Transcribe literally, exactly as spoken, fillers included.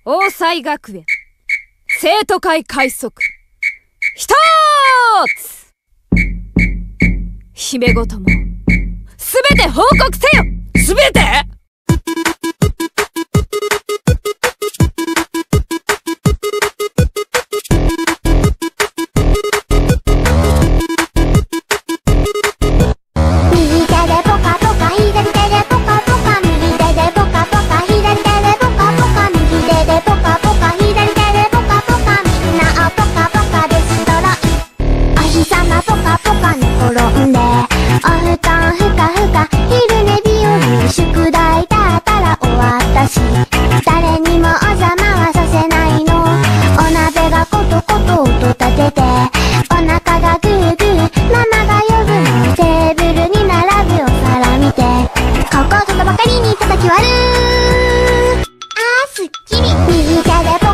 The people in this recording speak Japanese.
桜彩学園生徒会開塞ひとつ。姫ごともすべて報告せよ。 すべて誰にもおざまはさせないの。お鍋がコトコト音立てて、お腹がグーグー、ママが呼ぶの。テーブルに並ぶお皿見て、ここぞとばかりに叩き割る。あーすっきり。右手で